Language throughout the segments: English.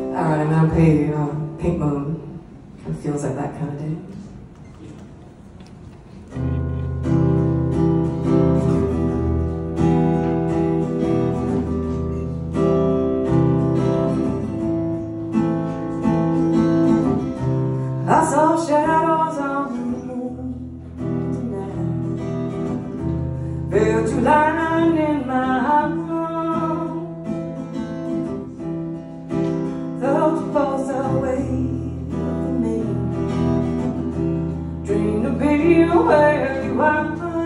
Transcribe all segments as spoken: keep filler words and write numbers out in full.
Alright, I'm gonna play uh, Pink Moon. It feels like that kind of day. I saw shadows on the moon tonight. Felt you lying in my arms. Felt you fall away from me. Dream to be where you are.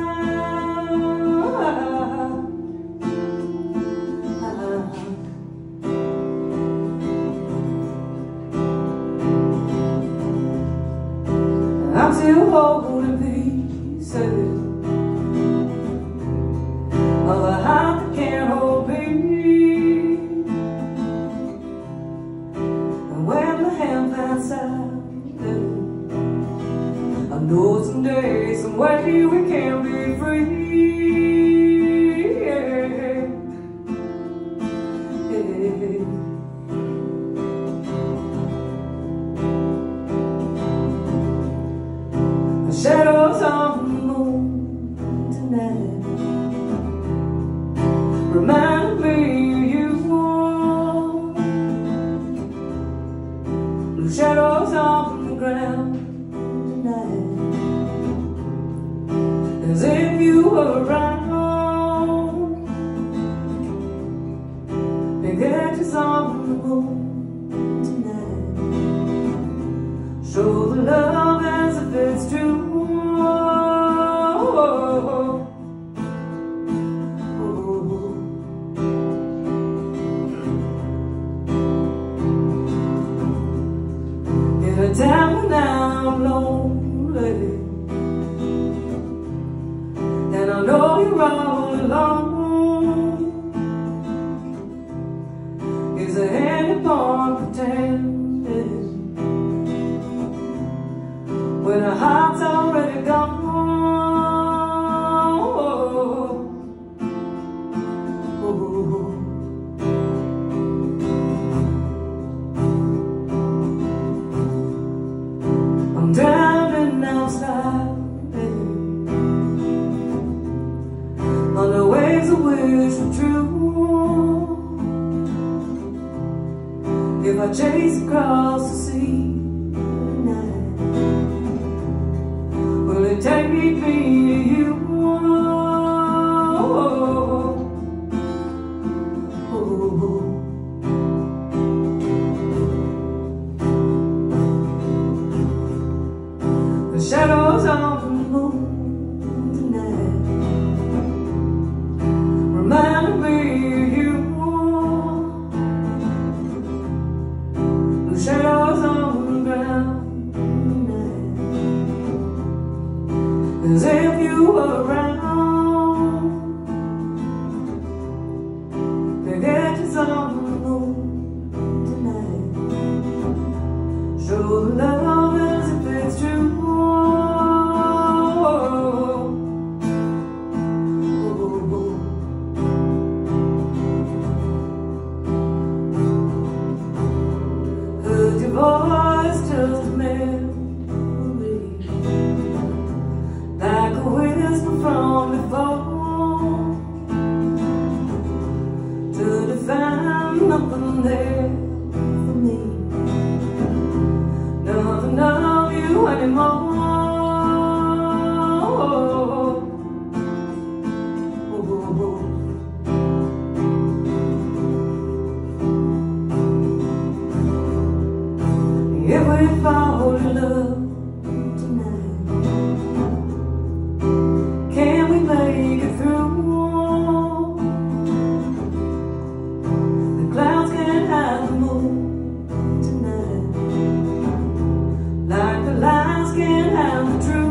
I'm still holding pieces of a heart that can't hold me. And when the hand finds silence, I know someday, some way we can be free. Yeah. Yeah. Shadows on the moon tonight remind me of you. Blue shadows on the ground tonight, as if you were around. Big edges on the moon tonight show the love as if it's true. In a time when I'm lonely, and I know you're all alone, is there any point pretending when our heart's already gone? I'm drowning now, sliding on the waves I wish were true. If I chase across the sea tonight, will it take me to you? Oh, oh, oh. The shadows on the moon tonight remind me of you. The shadows on the ground tonight, as if you were around. The edges on the moon tonight show the love as if it's true. Heard your voice, just a memory, like a whisper from before, to define nothing there for me, nothing of you anymore. If we fall in love tonight, can we make it through? The clouds can't hide the moon tonight, like the lights can't hide the truth.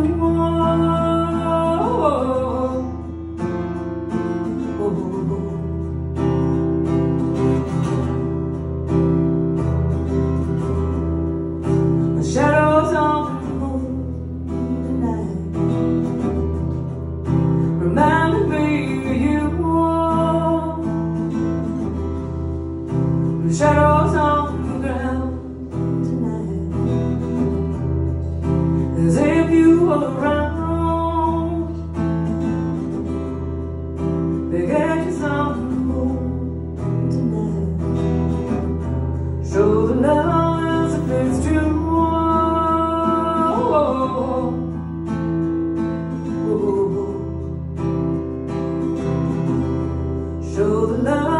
Shadows on the love